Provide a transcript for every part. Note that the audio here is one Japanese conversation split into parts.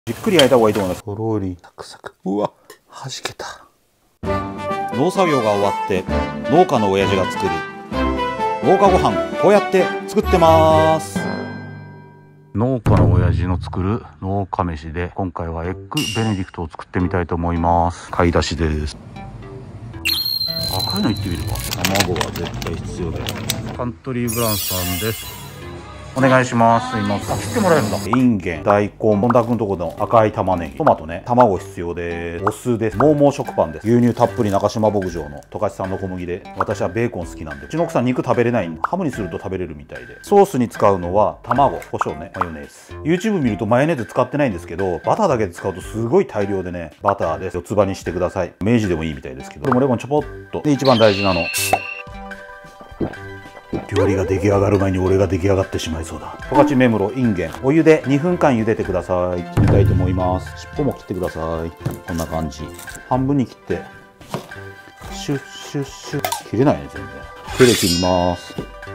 じっくり焼いた方がいいと思います。とろりサクサク。うわ、はじけた。農作業が終わって農家の親父が作る農家ご飯、こうやって作ってます。農家の親父の作る農家飯で、今回はエッグベネディクトを作ってみたいと思います。買い出しです。赤いのいってみるか。卵は絶対必要だよ。カントリーブランさんです。お願いします。すいません。切ってもらえるんだ。インゲン、大根、本田君とこの赤い玉ねぎ、トマトね、卵必要です。お酢です。モーモー食パンです。牛乳たっぷり中島牧場の十勝産の小麦で、私はベーコン好きなんで、うちの奥さん肉食べれないんで、ハムにすると食べれるみたいで。ソースに使うのは卵、胡椒ね、マヨネーズ。YouTube 見るとマヨネーズ使ってないんですけど、バターだけで使うとすごい大量でね、バターです。四つ葉にしてください。明治でもいいみたいですけど、これもレモンちょぽっと。で、一番大事なの。料理が出来上がる前に俺が出来上がってしまいそうだ。十勝芽室インゲン、お湯で2分間茹でてください。切りたいと思います。尻尾も切ってください。こんな感じ。半分に切ってシュッシュッシュッ。切れないね、全然。手で切ります。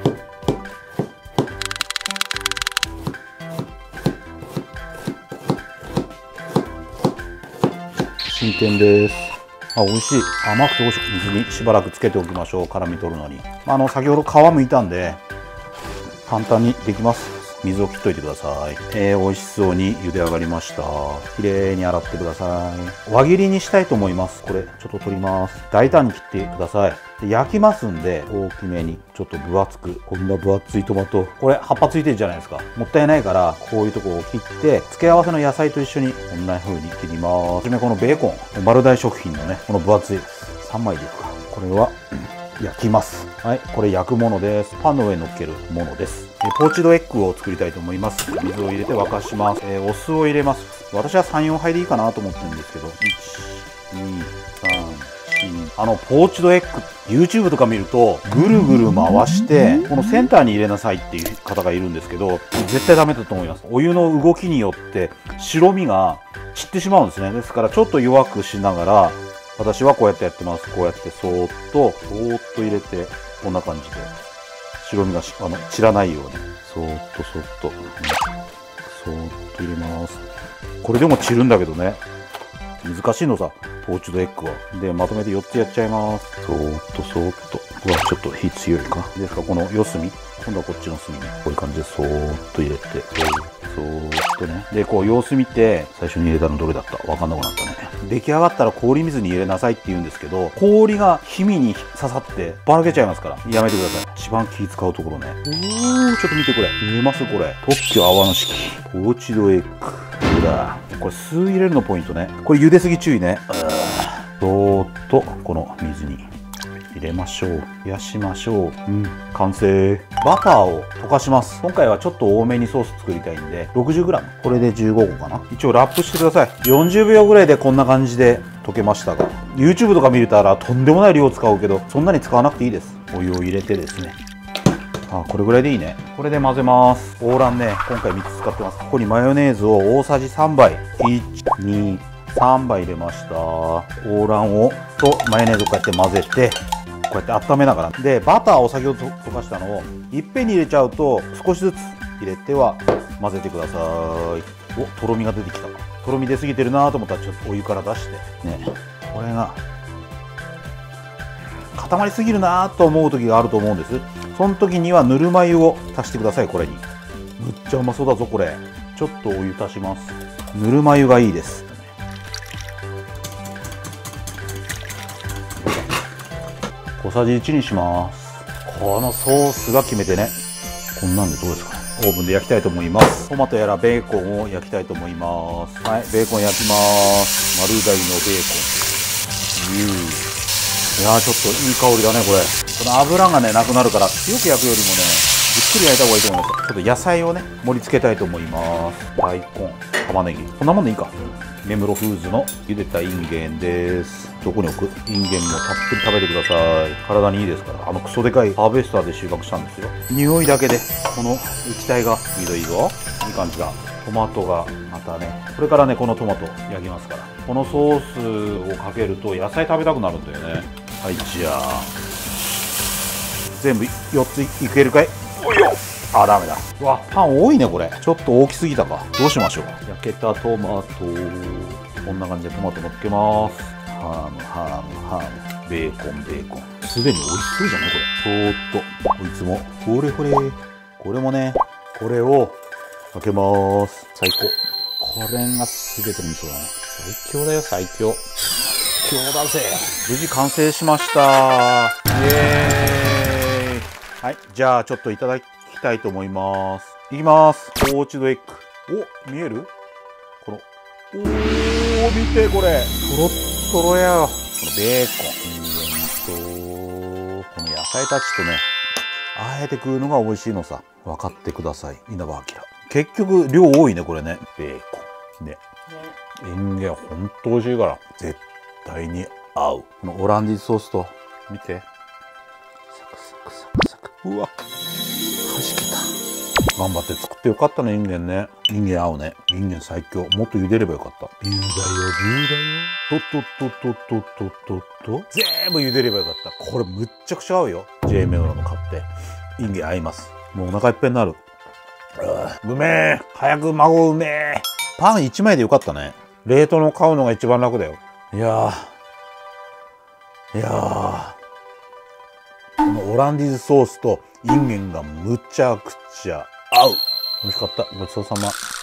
新鮮です。あ、美味しい。甘くて美味しい。水にしばらくつけておきましょう。辛み取るのに。先ほど皮むいたんで簡単にできます。水を切っといてください。美味しそうに茹で上がりました。きれいに洗ってください。輪切りにしたいと思います。これちょっと取ります。大胆に切ってください。で、焼きますんで大きめに、ちょっと分厚く。こんな分厚いトマト、これ葉っぱついてるじゃないですか。もったいないからこういうとこを切って、付け合わせの野菜と一緒にこんな風に切ります。はじめこのベーコン、丸大食品のね、この分厚い3枚でいくか。これは焼きます。はい、これ焼くものです。パンの上に乗っけるものです。ポーチドエッグを作りたいと思います。水を入れて沸かします。お酢を入れます。私は3、4杯でいいかなと思ってるんですけど、1、2、3、4。ポーチドエッグ、YouTube とか見ると、ぐるぐる回して、このセンターに入れなさいっていう方がいるんですけど、絶対ダメだと思います。お湯の動きによって、白身が散ってしまうんですね。ですから、ちょっと弱くしながら、私はこうやってやってます。こうやってそーっと入れて、こんな感じで。白身が散らないように。そーっと、そーっと入れます。これでも散るんだけどね。難しいのさ、ポーチドエッグは。で、まとめて4つやっちゃいます。そーっと。うわ、ちょっと火強いか。ですから、この四隅。今度はこっちの隅ね。こういう感じでそーっと入れて。そーっとね。で、こう様子見て、最初に入れたのどれだったわかんなくなったね。出来上がったら氷水に入れなさいって言うんですけど、氷が黄身に刺さってばらけちゃいますから、やめてください。一番気使うところね。ちょっと見てこれ。見えますこれ。特許泡の式。ポーチドエッグ。ほら。これ酢入れるのポイントね。これ茹ですぎ注意ね。そーっと、この水に入れましょう。冷やしましょう。完成。バターを溶かします。今回はちょっと多めにソース作りたいんで、60g。これで15個かな。一応ラップしてください。40秒ぐらいでこんな感じで溶けましたが、YouTube とか見れたらとんでもない量使うけど、そんなに使わなくていいです。お湯を入れてですね。これぐらいでいいね。これで混ぜます。オーランね、今回3つ使ってます。ここにマヨネーズを大さじ3杯。1、2、3杯入れました。オーランとマヨネーズをこうやって混ぜて、こうやって温めながら。で、バターを先ほど溶かしたのをいっぺんに入れちゃうと、少しずつ入れては混ぜてください。とろみが出てきた。とろみ出すぎてるなと思ったらちょっとお湯から出してね。これが固まりすぎるなと思う時があると思うんです。その時にはぬるま湯を足してください。これにむっちゃうまそうだぞこれ。ちょっとお湯足します。ぬるま湯がいいです。小さじ1にします。このソースが決めてね。こんなんでどうですかね。オーブンで焼きたいと思います。トマトやらベーコンを焼きたいと思います。はい、ベーコン焼きます。丸大のベーコン。いやー、ちょっといい香りだねこれ。この油がねなくなるから、強く焼くよりもね、ゆっくり焼いた方がいいと思います。ちょっと野菜をね盛り付けたいと思います。大根、玉ねぎ、こんなもんでいいか。根室フーズの茹でたインゲンです。どこに置く？インゲンもたっぷり食べてください。体にいいですから。クソでかいハーベスターで収穫したんですよ。匂いだけでこの液体がいいぞいいぞ。いい感じだ。トマトがまたね、これからねこのトマト焼きますから、このソースをかけると野菜食べたくなるんだよね。はい、じゃあ全部4ついけるかい？おいよ。 あ、ダメだ。うわ、パン多いね、これ。ちょっと大きすぎたか。どうしましょう。焼けたトマト。こんな感じでトマト乗っけます。ハム。ベーコン。すでに美味しそうじゃないこれ。そーっと。こいつも。これ。これもね、これをかけます。最高。これが全ての味噌だね。最強だよ、最強。最強だぜ。無事完成しました。イエーイ。はい、じゃあちょっといただきたいと思います。いきます。ポーチドエッグ。お、見える？この、おー、見てこれ。トロットロや。このベーコン。この野菜たちとね、あえて食うのが美味しいのさ。分かってください。稲葉明。結局、量多いね、これね。ベーコン。ね。インゲン、ほんと美味しいから。絶対に合う。このオランディーズソースと、見て。サク。うわ。はじけた。頑張って作ってよかったね、インゲンね。インゲン合うね。インゲン最強。もっと茹でればよかった。ビューだよ。と。全部茹でればよかった。これむっちゃくちゃ合うよ。J メロの買って。インゲン合います。もうお腹いっぱいになる。うめえ。早く孫うめえ。パン1枚でよかったね。冷凍の買うのが一番楽だよ。いやー。このオランディーズソースとインゲンがむちゃくちゃ合う。美味しかった。ごちそうさま。